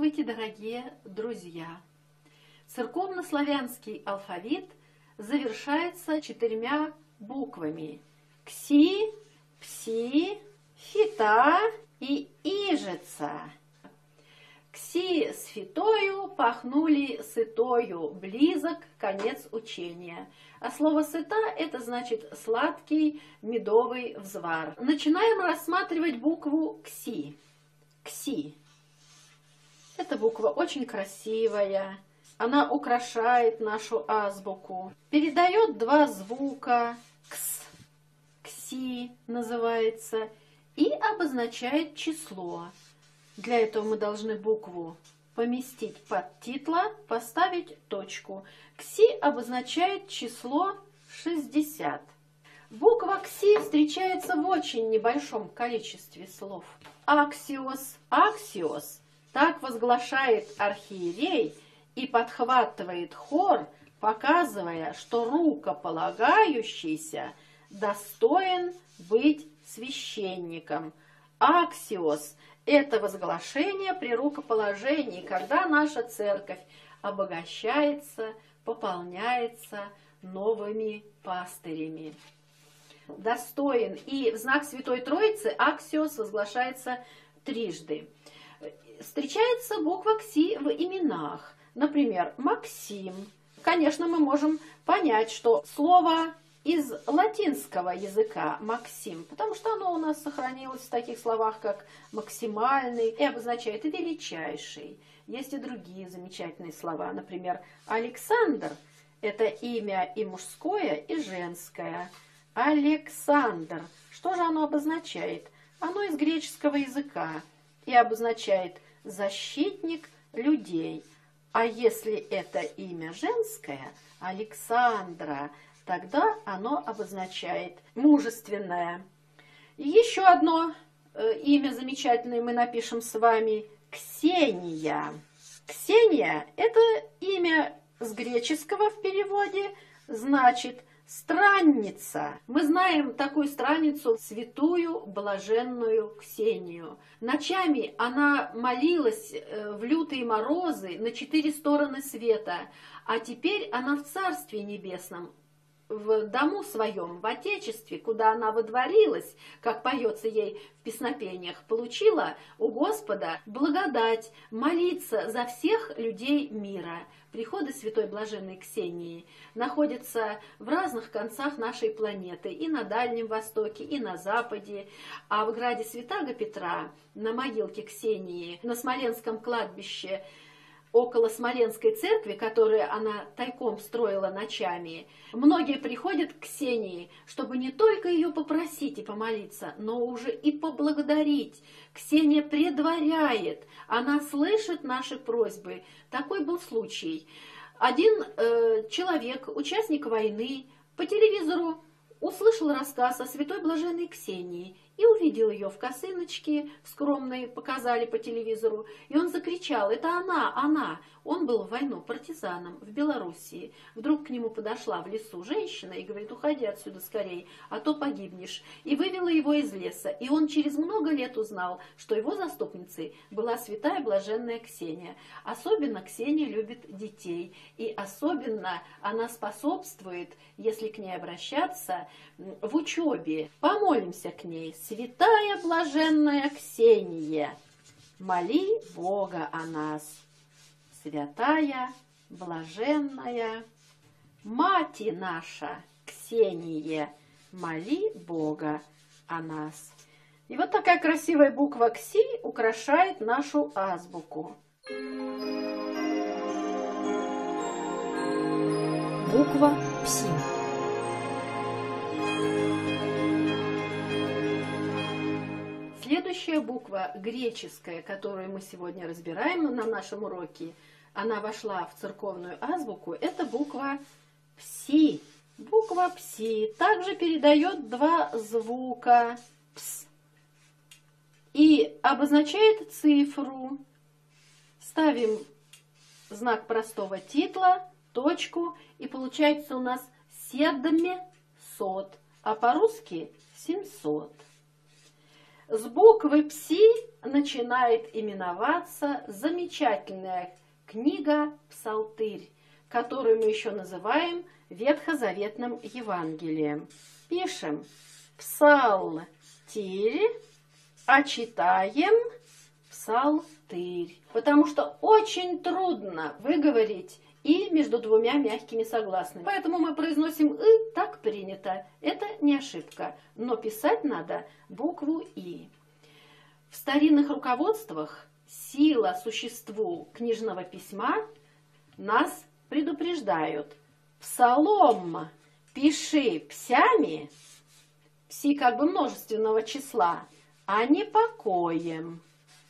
Здравствуйте, дорогие друзья! Церковнославянский алфавит завершается 4 буквами: кси, пси, фита и ижица. Кси с фитою пахнули сытою, близок конец учения. А слово сыта – это значит сладкий медовый взвар. Начинаем рассматривать букву кси. Кси. Эта буква очень красивая. Она украшает нашу азбуку. Передает 2 звука. Кс, кси называется. И обозначает число. Для этого мы должны букву поместить под титла, поставить точку. Кси обозначает число 60. Буква кси встречается в очень небольшом количестве слов. Аксиос, аксиос. Так возглашает архиерей и подхватывает хор, показывая, что рукополагающийся достоин быть священником. Аксиос – это возглашение при рукоположении, когда наша церковь обогащается, пополняется новыми пастырями. Достоин. И в знак Святой Троицы аксиос возглашается трижды. Встречается буква кси в именах. Например, Максим. Конечно, мы можем понять, что слово из латинского языка «максим», потому что оно у нас сохранилось в таких словах, как «максимальный» и обозначает «величайший». Есть и другие замечательные слова. Например, Александр – это имя и мужское, и женское. Александр. Что же оно обозначает? Оно из греческого языка и обозначает «защитник людей». А если это имя женское, Александра, тогда оно обозначает мужественное. И еще одно имя замечательное мы напишем с вами – Ксения. Ксения – это имя с греческого в переводе, значит странница. Мы знаем такую странницу, святую блаженную Ксению. Ночами она молилась в лютые морозы на 4 стороны света, а теперь она в Царстве Небесном, в дому своем, в Отечестве, куда она водворилась, как поется ей в песнопениях, получила у Господа благодать молиться за всех людей мира. Приходы святой блаженной Ксении находятся в разных концах нашей планеты, и на Дальнем Востоке, и на Западе. А в граде Святаго Петра, на могилке Ксении, на Смоленском кладбище, около Смоленской церкви, которую она тайком строила ночами, многие приходят к Ксении, чтобы не только ее попросить и помолиться, но уже и поблагодарить. Ксения предваряет, она слышит наши просьбы. Такой был случай. Один человек, участник войны, по телевизору услышал рассказ о святой блаженной Ксении и увидел ее в косыночке, скромной, показали по телевизору, и он закричал: «Это она, она!» Он был в войну партизаном в Белоруссии. Вдруг к нему подошла в лесу женщина и говорит: «Уходи отсюда скорей, а то погибнешь». И вывела его из леса. И он через много лет узнал, что его заступницей была святая блаженная Ксения. Особенно Ксения любит детей. И особенно она способствует, если к ней обращаться, в учебе. Помолимся к ней. Святая блаженная Ксения, моли Бога о нас. Святая, блаженная, Мати наша Ксения, моли Бога о нас. И вот такая красивая буква кси украшает нашу азбуку. Буква пси. Следующая буква, греческая, которую мы сегодня разбираем на нашем уроке, она вошла в церковную азбуку, это буква пси. Буква пси также передает 2 звука пс и обозначает цифру. Ставим знак простого титла, точку, и получается у нас 700, а по-русски 700. С буквы «Пси» начинает именоваться замечательная книга «Псалтырь», которую мы еще называем Ветхозаветным Евангелием. Пишем «Псалтирь», а читаем «Псалтырь», потому что очень трудно выговорить «и» между двумя мягкими согласными. Поэтому мы произносим «и», так принято. Это не ошибка, но писать надо букву «и». В старинных руководствах «Сила существу книжного письма» нас предупреждают: псалом пиши псями, пси как бы множественного числа, а не покоем.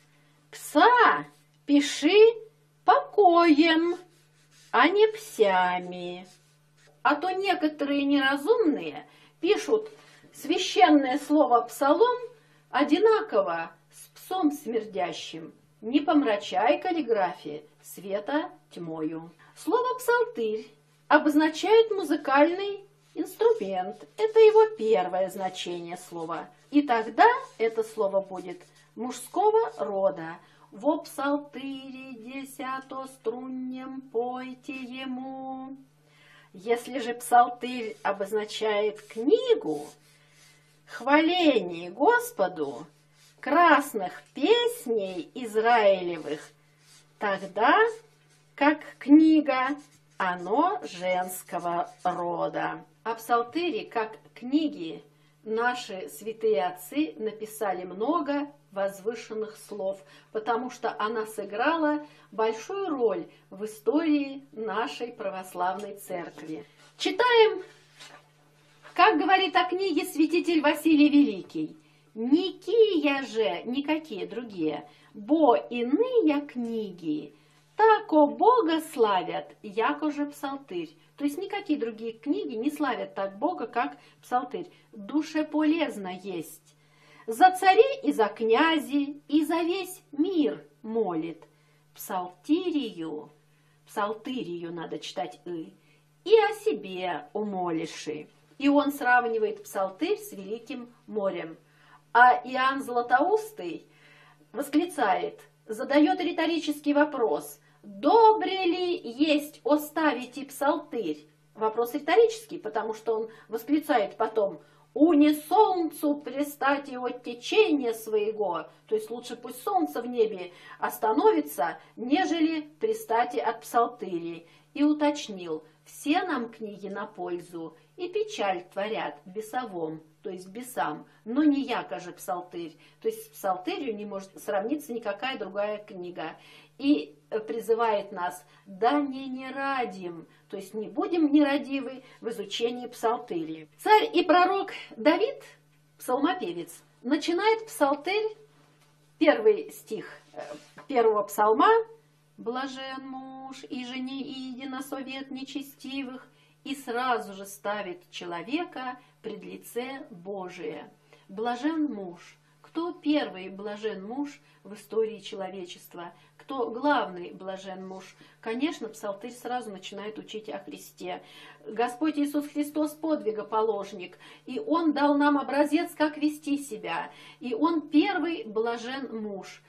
Пса пиши покоем, а не псями. А то некоторые неразумные пишут священное слово «псалом» одинаково с псом смердящим. Не помрачай каллиграфии света тьмою. Слово «псалтырь» обозначает музыкальный инструмент. Это его первое значение слова. И тогда это слово будет мужского рода. «Во псалтыре десятоструннем пойте ему». Если же псалтырь обозначает книгу, хваление Господу, красных песней израилевых, тогда, как книга, оно женского рода. О псалтыре, как книги, наши святые отцы написали много возвышенных слов, потому что она сыграла большую роль в истории нашей православной церкви. Читаем, как говорит о книге святитель Василий Великий: «Никия же, никакие другие, бо иные книги, тако Бога славят, яко же псалтырь». То есть никакие другие книги не славят так Бога, как псалтырь. Душеполезно есть. За царей и за князи, и за весь мир молит. Псалтирию надо читать и о себе умолиши. И он сравнивает псалтырь с Великим морем. А Иоанн Златоустый восклицает, задает риторический вопрос: «Добре ли есть оставите псалтырь?» Вопрос риторический, потому что он восклицает потом: «Уне солнцу пристати от течения своего», то есть лучше пусть солнце в небе остановится, нежели пристати от псалтыри. И уточнил: «Все нам книги на пользу, и печаль творят бесовом», то есть бесам, но не яко же псалтырь. То есть с псалтырью не может сравниться никакая другая книга. И призывает нас: да не радим, то есть не будем нерадивы в изучении псалтыри. Царь и пророк Давид, псалмопевец, начинает псалтырь, первый стих первого псалма: «Блажен муж, иже не иди на совет нечестивых», и сразу же ставит человека пред лице Божие. Блажен муж. Кто первый блажен муж в истории человечества? Кто главный блажен муж? Конечно, псалтырь сразу начинает учить о Христе. Господь Иисус Христос подвигоположник, и Он дал нам образец, как вести себя. И Он первый блажен муж.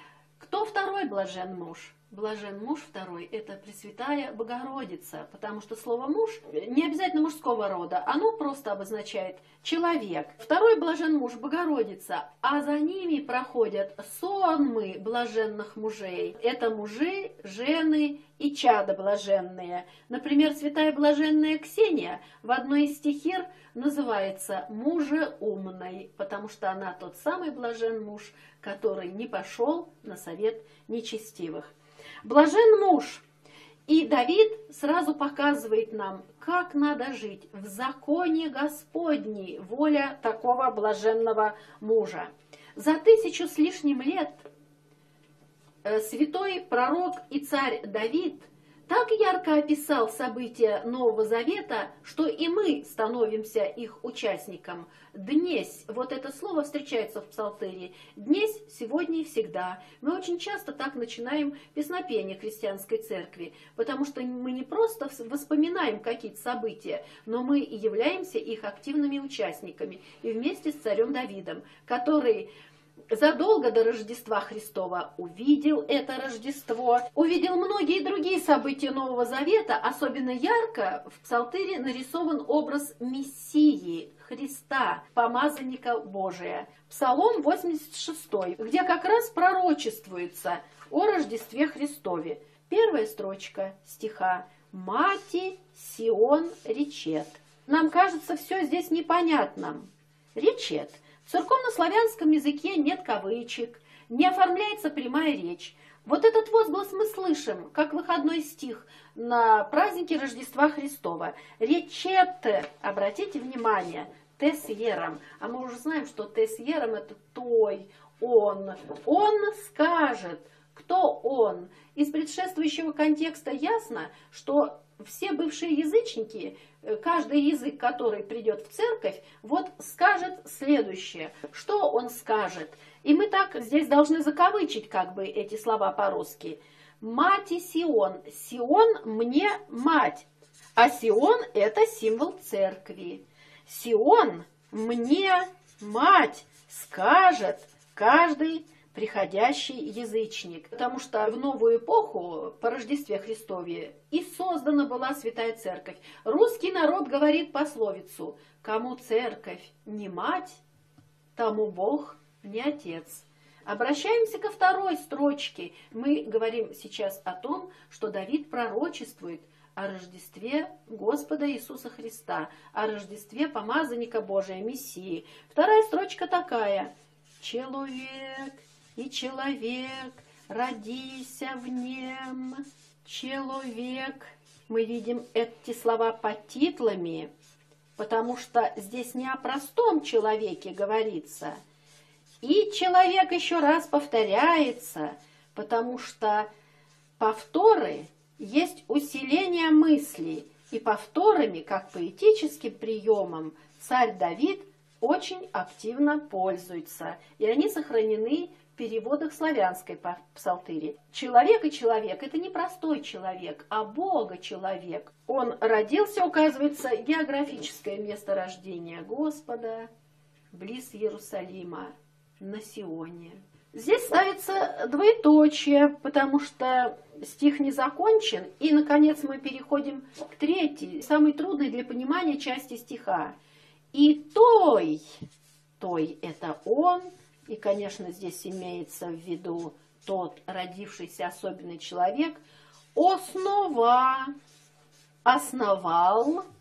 Кто второй блажен муж? Блажен муж второй – это Пресвятая Богородица, потому что слово «муж» не обязательно мужского рода, оно просто обозначает человек. Второй блажен муж – Богородица, а за ними проходят сонмы блаженных мужей. Это мужи, жены и чада блаженные. Например, святая блаженная Ксения в одной из стихир называется «мужеумной», потому что она тот самый блажен муж, который не пошел на совет нечестивых. Блажен муж. И Давид сразу показывает нам, как надо жить в законе Господней, воля такого блаженного мужа. За 1000 с лишним лет святой пророк и царь Давид так ярко описал события Нового Завета, что и мы становимся их участником. Днесь, вот это слово встречается в псалтыре. Днесь, сегодня и всегда. Мы очень часто так начинаем песнопение христианской церкви, потому что мы не просто вспоминаем какие-то события, но мы и являемся их активными участниками. И вместе с царем Давидом, который задолго до Рождества Христова увидел это Рождество, увидел многие другие события Нового Завета. Особенно ярко в Псалтыре нарисован образ Мессии, Христа, помазанника Божия. Псалом 86, где как раз пророчествуется о Рождестве Христове. Первая строчка стиха: «Мати Сион речет». Нам кажется, все здесь непонятным. Речет. В церковнославянском языке нет кавычек, не оформляется прямая речь. Вот этот возглас мы слышим, как выходной стих на празднике Рождества Христова. Речет, обратите внимание, тес ером. А мы уже знаем, что тес ером это той, он. Он скажет. Кто он? Из предшествующего контекста ясно, что все бывшие язычники, каждый язык, который придет в церковь, вот скажет следующее. Что он скажет? И мы так здесь должны закавычить как бы эти слова по-русски. Мати Сион. Сион мне мать. А Сион это символ церкви. Сион мне мать, скажет каждый приходящий язычник. Потому что в новую эпоху, по Рождестве Христове, и создана была Святая Церковь. Русский народ говорит пословицу: «Кому церковь не мать, тому Бог не отец». Обращаемся ко второй строчке. Мы говорим сейчас о том, что Давид пророчествует о Рождестве Господа Иисуса Христа, о Рождестве помазанника Божия, Мессии. Вторая строчка такая: «Человек и человек, родися в нем». Человек. Мы видим эти слова под титлами, потому что здесь не о простом человеке говорится. И человек еще раз повторяется, потому что повторы есть усиление мысли, и повторами, как поэтическим приемом, царь Давид очень активно пользуется, и они сохранены в переводах славянской псалтыри. Человек и человек – это не простой человек, а Бога-человек. Он родился, указывается, географическое место рождения Господа, близ Иерусалима, на Сионе. Здесь ставится двоеточие, потому что стих не закончен, и, наконец, мы переходим к третьей, самой трудной для понимания части стиха. И той это он, и, конечно, здесь имеется в виду тот родившийся особенный человек, основал,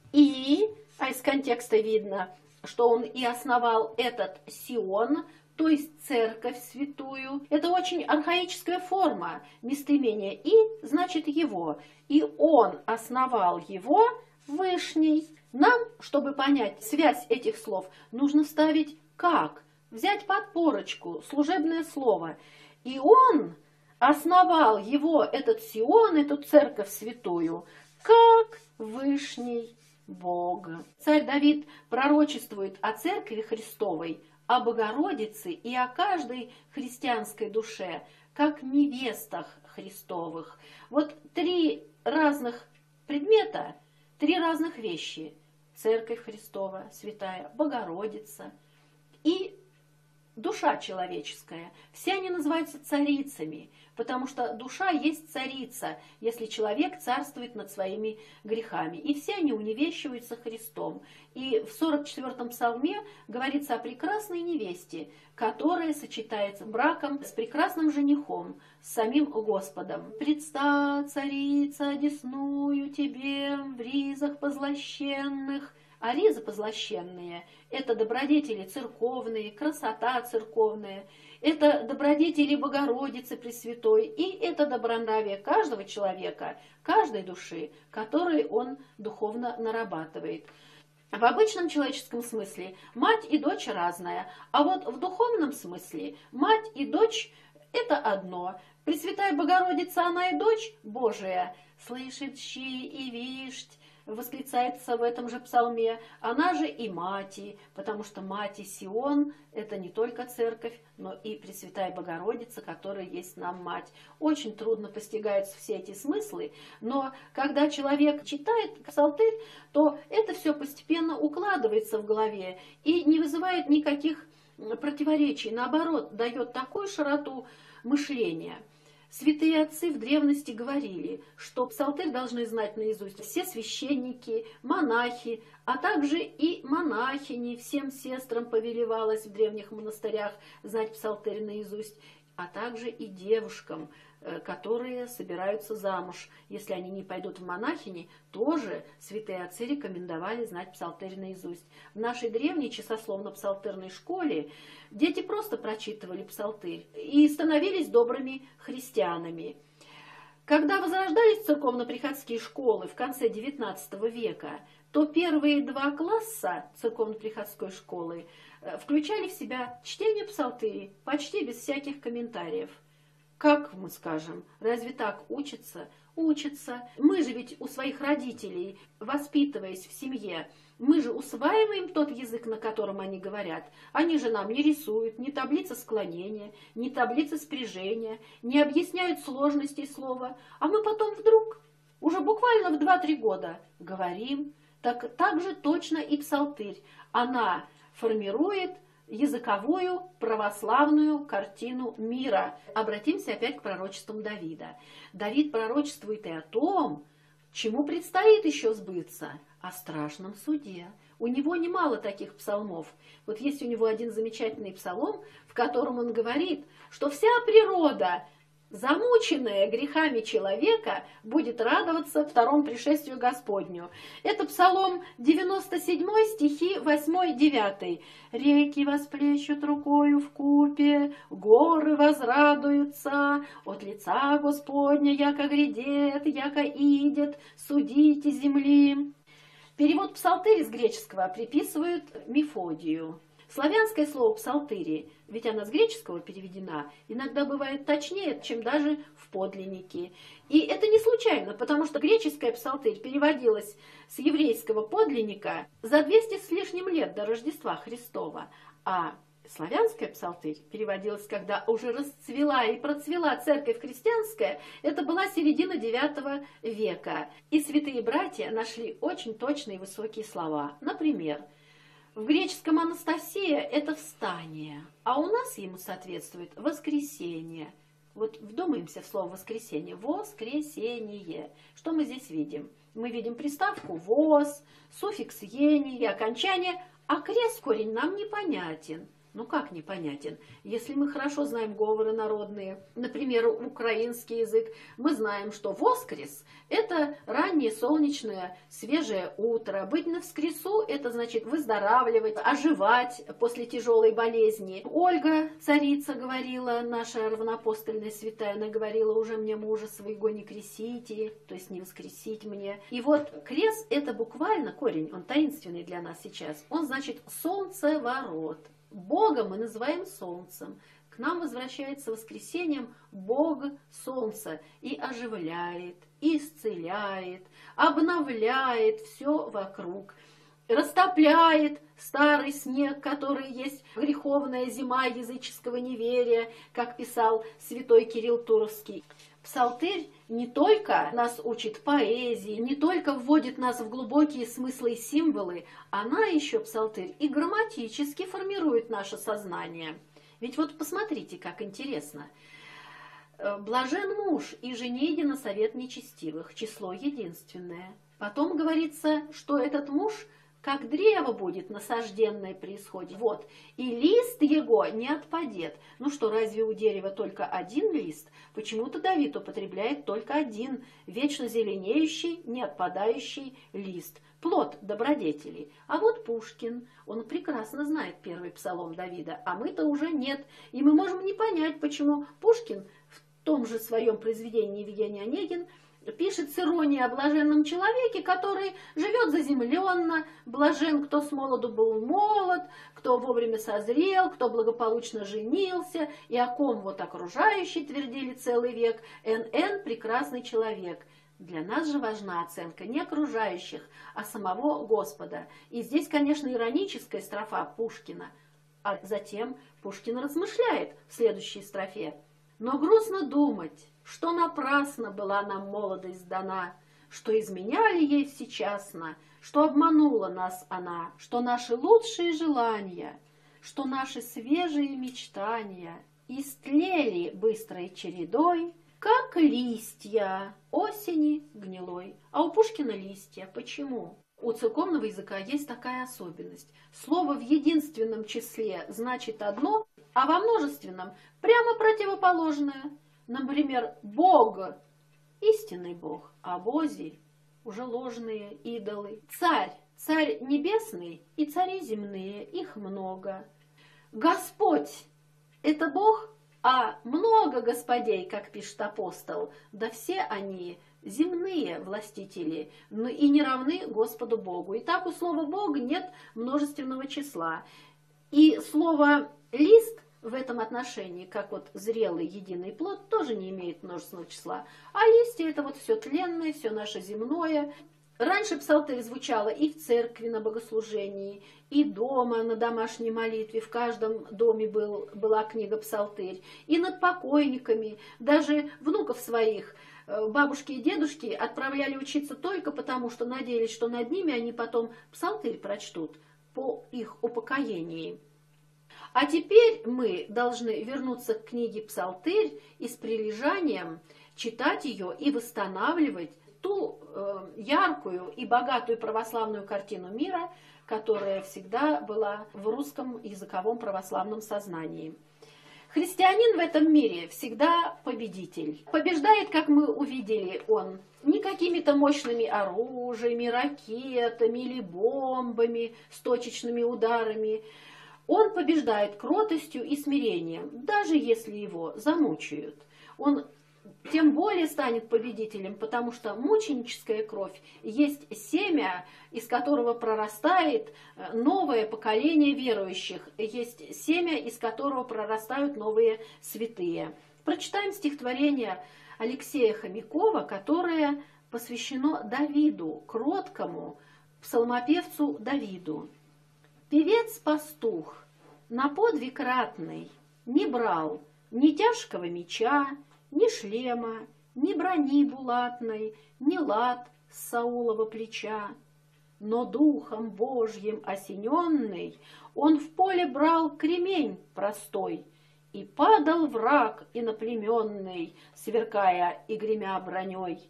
а из контекста видно, что он и основал этот Сион, то есть церковь святую. Это очень архаическая форма местоимения «и» значит «его». И он основал его, Вышний. Нам, чтобы понять связь этих слов, нужно вставить «как», взять подпорочку, служебное слово. И он основал его, этот Сион, эту церковь святую, как Вышний Бог. Царь Давид пророчествует о церкви Христовой, о Богородице и о каждой христианской душе, как невестах Христовых. Вот три разных предмета, три разных вещи. Церковь Христова, святая, Богородица и душа человеческая. Все они называются царицами, потому что душа есть царица, если человек царствует над своими грехами. И все они уневещиваются Христом. И в 44-м псалме говорится о прекрасной невесте, которая сочетается браком с прекрасным женихом, с самим Господом. «Предста, царица, одесную тебе в ризах позлощенных». А ризы позлощенные – это добродетели церковные, красота церковная, это добродетели Богородицы Пресвятой, и это добронравие каждого человека, каждой души, которой он духовно нарабатывает. В обычном человеческом смысле мать и дочь разная, а вот в духовном смысле мать и дочь – это одно. Пресвятая Богородица, она и дочь Божия, слышит щи и вишть, восклицается в этом же псалме, она же и мати, потому что мати Сион – это не только церковь, но и Пресвятая Богородица, которая есть нам мать. Очень трудно постигаются все эти смыслы, но когда человек читает псалтырь, то это все постепенно укладывается в голове и не вызывает никаких противоречий, наоборот, дает такую широту мышления. Святые отцы в древности говорили, что псалтырь должны знать наизусть все священники, монахи, а также и монахини. Всем сестрам повелевалось в древних монастырях знать псалтырь наизусть, а также и девушкам, которые собираются замуж. Если они не пойдут в монахини, тоже святые отцы рекомендовали знать псалтырь наизусть. В нашей древней часословно-псалтырной школе дети просто прочитывали псалтырь и становились добрыми христианами. Когда возрождались церковно-приходские школы в конце XIX века, то первые 2 класса церковно-приходской школы включали в себя чтение псалтыри почти без всяких комментариев. Как мы скажем, разве так учатся? Учатся. Мы же ведь у своих родителей, воспитываясь в семье, мы же усваиваем тот язык, на котором они говорят. Они же нам не рисуют ни таблицы склонения, ни таблицы спряжения, не объясняют сложностей слова. А мы потом вдруг, уже буквально в 2-3 года, говорим. Так же точно и псалтырь. Она формирует языковую православную картину мира. Обратимся опять к пророчествам Давида. Давид пророчествует и о том, чему предстоит еще сбыться, о страшном суде. У него немало таких псалмов. Вот есть у него один замечательный псалом, в котором он говорит, что вся природа, замученная грехами человека, будет радоваться второму пришествию Господню. Это Псалом 97, стихи 8-9. «Реки восплещут рукою вкупе, горы возрадуются, от лица Господня, яко грядет, яко идет, судите земли». Перевод псалтырь из греческого приписывают Мефодию. Славянское слово «псалтыри», ведь она с греческого переведена, иногда бывает точнее, чем даже в подлиннике. И это не случайно, потому что греческая псалтырь переводилась с еврейского подлинника за 200 с лишним лет до Рождества Христова, а славянская псалтырь переводилась, когда уже расцвела и процвела церковь христианская, это была середина IX века. И святые братья нашли очень точные и высокие слова. Например, в греческом Анастасия – это встание, а у нас ему соответствует воскресение. Вот вдумаемся в слово воскресение. Воскресение. Что мы здесь видим? Мы видим приставку «воз», суффикс «ени» и окончание, а крест корень нам непонятен. Ну как непонятен? Если мы хорошо знаем говоры народные, например, украинский язык, мы знаем, что воскрес – это раннее солнечное свежее утро. Быть навскресу – это значит выздоравливать, оживать после тяжелой болезни. Ольга, царица, говорила, наша равноапостольная святая, она говорила, уже мне мужа своего не кресите, то есть не воскресить мне. И вот крест – это буквально корень, он таинственный для нас сейчас, он значит солнцеворот. Бога мы называем солнцем. К нам возвращается воскресением Бог солнца и оживляет, и исцеляет, обновляет все вокруг, растопляет старый снег, который есть греховная зима языческого неверия, как писал святой Кирилл Туровский. Псалтырь не только нас учит поэзии, не только вводит нас в глубокие смыслы и символы, она еще, псалтырь, и грамматически формирует наше сознание. Ведь вот посмотрите, как интересно. «Блажен муж, и жене на совет нечестивых, число единственное». Потом говорится, что этот муж как древо будет насажденное при исходе. Вот. И лист его не отпадет. Ну что, разве у дерева только один лист? Почему-то Давид употребляет только один вечно зеленеющий, не отпадающий лист. Плод добродетели. А вот Пушкин, он прекрасно знает первый псалом Давида, а мы-то уже нет. И мы можем не понять, почему Пушкин в том же своем произведении «Евгений Онегин» пишет с иронией о блаженном человеке, который живет заземленно, блажен, кто с молоду был молод, кто вовремя созрел, кто благополучно женился, и о ком вот окружающие твердили целый век, НН прекрасный человек. Для нас же важна оценка не окружающих, а самого Господа. И здесь, конечно, ироническая строфа Пушкина, а затем Пушкин размышляет в следующей строфе. Но грустно думать, что напрасно была нам молодость дана, что изменяли ей всечасно, что обманула нас она, что наши лучшие желания что наши свежие мечтания истлели быстрой чередой, как листья осени гнилой. А у Пушкина листья. Почему? У церковного языка есть такая особенность. Слово в единственном числе значит одно, а во множественном прямо противоположное. Например, Бог – истинный Бог, а бози – уже ложные идолы. Царь – царь небесный и цари земные, их много. Господь – это Бог, а много господей, как пишет апостол, да все они земные властители, но и не равны Господу Богу. И так у слова Бог нет множественного числа. И слово лист в этом отношении, как вот зрелый единый плод, тоже не имеет множественного числа. А листья это вот все тленное, все наше земное. Раньше псалтырь звучала и в церкви на богослужении, и дома на домашней молитве. В каждом доме была книга псалтырь. И над покойниками, даже внуков своих, бабушки и дедушки отправляли учиться только потому, что надеялись, что над ними они потом псалтырь прочтут по их упокоении. А теперь мы должны вернуться к книге «Псалтырь» и с прилежанием читать ее и восстанавливать ту яркую и богатую православную картину мира, которая всегда была в русском языковом православном сознании. Христианин в этом мире всегда победитель. Побеждает, как мы увидели, он не какими-то мощными оружиями, ракетами или бомбами с точечными ударами. Он побеждает кротостью и смирением, даже если его замучают. Он тем более станет победителем, потому что мученическая кровь есть семя, из которого прорастает новое поколение верующих, есть семя, из которого прорастают новые святые. Прочитаем стихотворение Алексея Хомякова, которое посвящено Давиду, кроткому псалмопевцу Давиду. Певец-пастух на подвиг ратный не брал ни тяжкого меча, ни шлема, ни брони булатной, ни лад с Саулова плеча. Но духом Божьим осененный он в поле брал кремень простой, и падал враг иноплеменный, сверкая и гремя броней.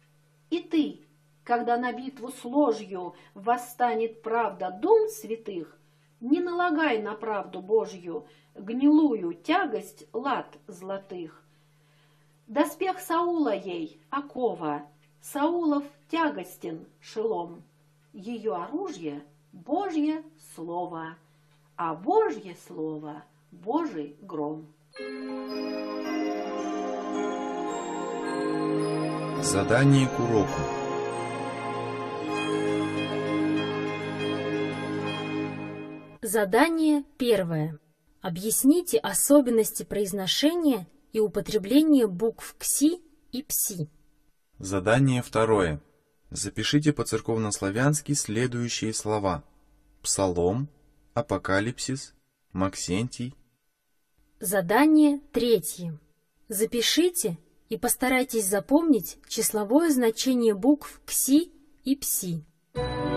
И ты, когда на битву с ложью восстанет правда дум святых, не налагай на правду Божью гнилую тягость лад золотых. Доспех Саула ей окова, Саулов тягостен шелом. Ее оружие — Божье слово, а Божье слово — Божий гром. Задание к уроку. Задание первое. Объясните особенности произношения и употребления букв КСИ и ПСИ. Задание второе. Запишите по-церковнославянски следующие слова: Псалом, Апокалипсис, Максентий. Задание третье. Запишите и постарайтесь запомнить числовое значение букв КСИ и ПСИ.